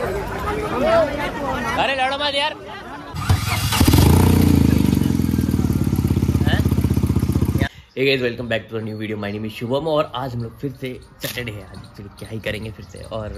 अरे लड़ो मत यार। Hey guys, welcome back to a new video. My name is Shubham और आज हम लोग फिर से सैटरडे है, आज फिर क्या ही करेंगे फिर से। और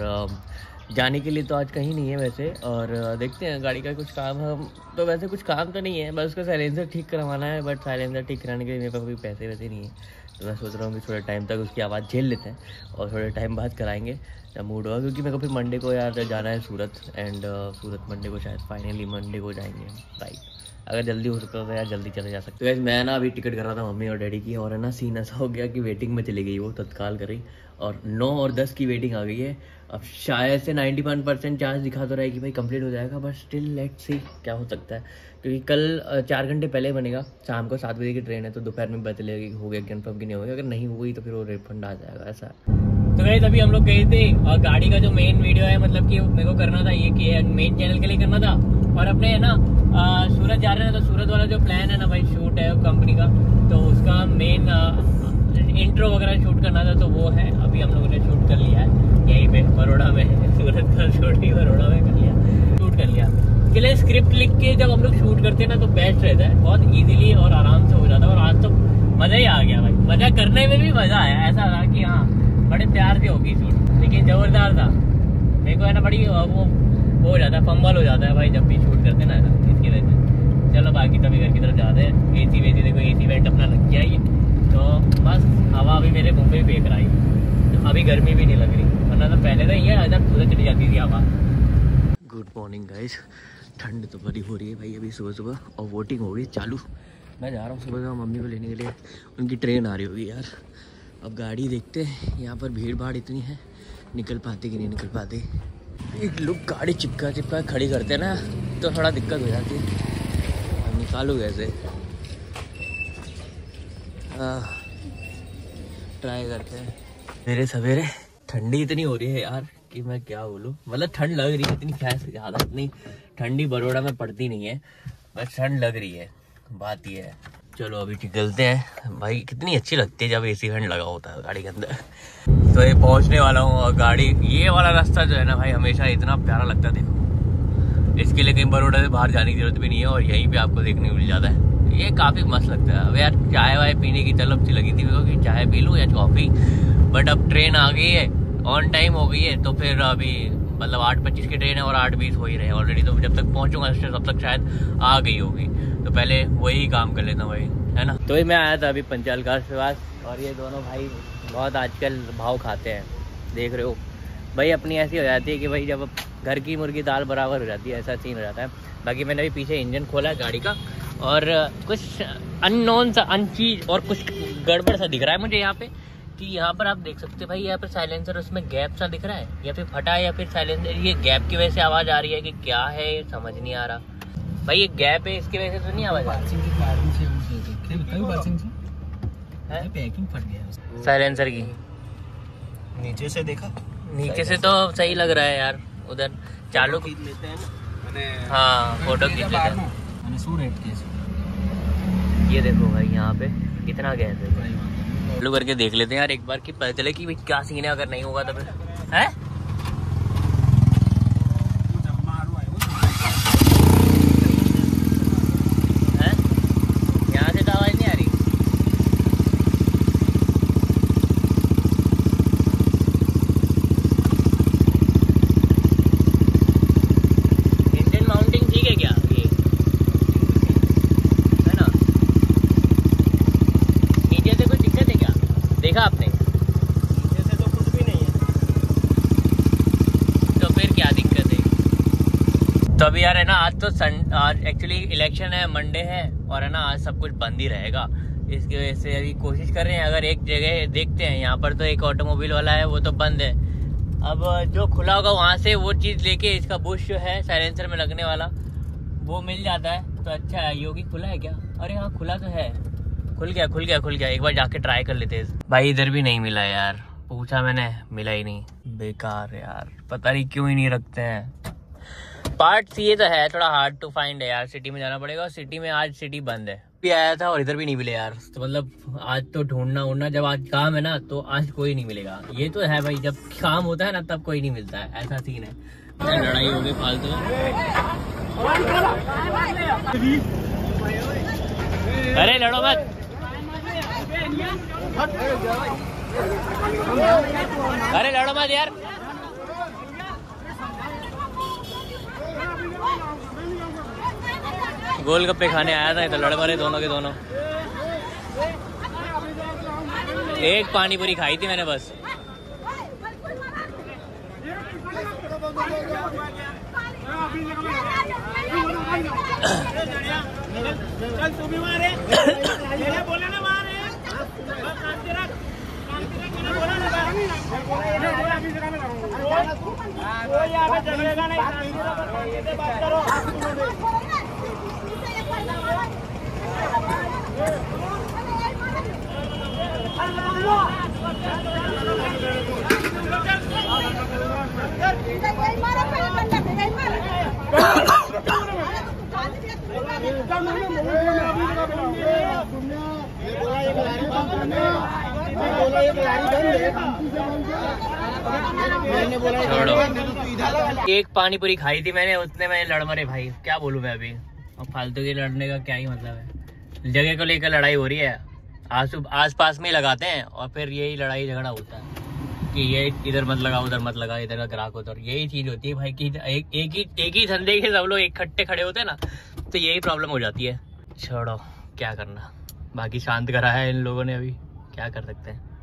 जाने के लिए तो आज कहीं नहीं है वैसे, और देखते हैं गाड़ी का कुछ काम है तो वैसे कुछ काम तो नहीं है, बस उसका साइलेंसर ठीक करवाना है। बट साइलेंसर ठीक कराने के लिए मेरे पास कोई पैसे वैसे नहीं है, तो मैं सोच रहा हूँ कि थोड़े टाइम तक उसकी आवाज़ झेल लेते हैं और थोड़े टाइम बाद कराएंगे जब मूड होगा, क्योंकि मेरे को फिर मंडे को यार जाना है सूरत। एंड सूरत मंडे को शायद फाइनली मंडे को जाएंगे राइट। अगर जल्दी हो सकता है तो यार जल्दी चले जा सकते हैं। मैं ना अभी टिकट कर रहा था मम्मी और डैडी की, और है ना सीन ऐसा हो गया कि वेटिंग में चली गई, वो तत्काल करी और 9 और 10 की वेटिंग आ गई है। अब शायद से 91% चांस दिखा तो रहा है कि भाई कंप्लीट हो जाएगा, बट स्टिल लेट्स सी क्या हो सकता है, क्योंकि कल 4 घंटे पहले बनेगा। शाम को 7 बजे की ट्रेन है, तो दोपहर में पता चलेगा हो गया कन्फर्म कि नहीं हो गया। अगर नहीं हो गई तो फिर वो रिफंड आ जाएगा ऐसा। तो गाइस अभी हम लोग गए थे और गाड़ी का जो मेन वीडियो है, मतलब कि मेरे को करना था ये कि मेन चैनल के लिए करना था, और अपने है ना सूरत जा रहे हैं, तो सूरत वाला जो प्लान है ना भाई, शूट है कंपनी का, तो उसका मेन इंट्रो वगैरह शूट करना था, तो वो है अभी हम लोगों ने शूट कर लिया है यहीं पे बड़ौदा में। सूरत का शूट ही बड़ौदा में कर लिया, शूट कर लिया। इसके लिए स्क्रिप्ट लिख के जब हम लोग शूट करते हैं ना तो बेस्ट रहता है, बहुत ईजिली और आराम से हो जाता है। और आज तो मज़ा ही आ गया भाई, मज़ा करने में भी मज़ा आया। ऐसा था कि हाँ बड़े प्यार से होगी शूट, लेकिन जोरदार था। मेरे को है ना बड़ी वो हो जाता है, फंबल हो जाता है भाई जब भी शूट करते ना, इसकी वजह से। चलो बाकी तभी घर की तरफ जाते हैं। एसी वेसी देखो, एसी वेंट अपना लग गया ही, तो बस हवा अभी मेरे मुंह पे फेंक रहा है, तो अभी गर्मी भी नहीं लग रही, वरना तो पहले तो ये इधर पूरा चली जाती थी हवा। गुड मॉर्निंग गाइस, ठंड तो बड़ी हो रही है भाई अभी सुबह सुबह, और वोटिंग हो गई चालू। मैं जा रहा हूँ सुबह सुबह मम्मी को लेने के लिए, उनकी ट्रेन आ रही होगी यार। अब गाड़ी देखते हैं, यहाँ पर भीड़ भाड़ इतनी है, निकल पाते कि नहीं निकल पाते। एक लोग गाड़ी चिपका खड़ी करते हैं ना, तो थोड़ा दिक्कत हो जाती है। अब निकालो कैसे, ट्राई करते हैं। मेरे सवेरे ठंडी इतनी हो रही है यार कि मैं क्या बोलूँ, मतलब ठंड लग रही है इतनी, खैर ज़्यादा इतनी ठंडी बड़ौदा में पड़ती नहीं है, बस ठंड लग रही है, बात ये है। चलो अभी निकलते हैं भाई। कितनी अच्छी लगती है जब एसी फैन लगा होता है गाड़ी के अंदर। तो ये पहुंचने वाला हूँ, और गाड़ी ये वाला रास्ता जो है ना भाई हमेशा इतना प्यारा लगता है। देखो इसके लिए कहीं बड़ौदा से बाहर जाने की जरूरत भी नहीं है, और यहीं पे आपको देखने को मिल जाता है। ये काफ़ी मस्त लगता है। अब यार चाय वाय पीने की तलब सी लगी थी मेरे को कि चाय पी लूँ या कॉफ़ी, बट अब ट्रेन आ गई है, ऑन टाइम हो गई है, तो फिर अभी मतलब 8:25 की ट्रेन है और 8:20 हो ही रहे हैं ऑलरेडी। तो जब तक पहुँचूंगा तब तक शायद आ गई होगी, तो पहले वही काम कर लेता भाई, है ना। तो ही मैं आया था अभी पंचालकार के पास, और ये दोनों भाई बहुत आजकल भाव खाते हैं, देख रहे हो भाई। अपनी ऐसी हो जाती है कि भाई जब घर की मुर्गी दाल बराबर हो जाती है, ऐसा सीन हो जाता है। बाकी मैंने अभी पीछे इंजन खोला है गाड़ी का, और कुछ अननोन सा चीज़ और कुछ गड़बड़ सा दिख रहा है मुझे यहाँ पे, कि यहाँ पर आप देख सकते हैं भाई, यहाँ पर साइलेंसर उसमें गैप सा दिख रहा है, या फिर फटा है, या फिर साइलेंसर ये गैप की वजह से आवाज़ आ रही है कि क्या है, समझ नहीं आ रहा भाई। ये गैप है, इसकी वजह से तो नहीं आवाज़ आ रही है साइलेंसर की। नीचे से देखा, नीचे से तो सही लग रहा है यार, उधर चालू लेते हैं ना, हाँ फोटो खींच लेते हैं। ये देखो भाई यहाँ पे कितना गैस है, चालू करके देख लेते हैं यार एक बार, कि पता चले कि भाई क्या सीन है। अगर नहीं होगा तो फिर है आपने जैसे तो कुछ भी नहीं है, तो फिर क्या दिक्कत है। तो अभी यार है ना, आज एक्चुअली इलेक्शन है, मंडे है, और है ना आज सब कुछ बंद ही रहेगा। इसकी वजह से अभी कोशिश कर रहे हैं, अगर एक जगह देखते हैं, यहाँ पर तो एक ऑटोमोबाइल वाला है वो तो बंद है। अब जो खुला होगा वहाँ से वो चीज़ लेके, इसका बुश जो है साइलेंसर में लगने वाला वो मिल जाता है तो अच्छा है। योगी खुला है क्या? अरे हाँ खुला तो है, खुल गया। एक बार जाके ट्राई कर लेते हैं भाई। इधर भी नहीं मिला यार, पूछा मैंने, मिला ही नहीं। बेकार यार, पता नहीं क्यों ही नहीं रखते हैं। पार्ट ये तो है, थोड़ा हार्ड टू फाइंड है यार, सिटी में जाना पड़ेगा, और सिटी में आज सिटी बंद है। भी आया था और इधर भी नहीं मिले यार, तो मतलब आज तो ढूंढना, जब आज काम है ना तो आज कोई नहीं मिलेगा। ये तो है भाई, जब काम होता है ना तब कोई नहीं मिलता है, ऐसा सीन है। लड़ाई हो गई फालतू। अरे लड़ो मत। अरे लड़ो मत यार। गोलगप्पे खाने आया था तो लड़ मरे दोनों के दोनों। एक पानी पूरी खाई थी मैंने बस। चल तू भी मारे बोले ना मारे झगड़ेगा नहीं बात करो। एक पानी पूरी खाई थी मैंने, उसने मैंने लड़ मरे भाई। क्या बोलूं मैं अभी, अब फालतू के लड़ने का क्या ही मतलब है। जगह को लेकर लड़ाई हो रही है, आस पास में ही लगाते हैं और फिर यही लड़ाई झगड़ा होता है कि ये इधर मत लगा उधर मत लगा, इधर का ग्राहक उधर। यही चीज होती है भाई कि एक ही धंधे के सब लोग इकट्ठे खड़े होते हैं ना, तो यही प्रॉब्लम हो जाती है। छोड़ो क्या करना, बाकी शांत करा है इन लोगों ने, अभी क्या कर सकते हैं।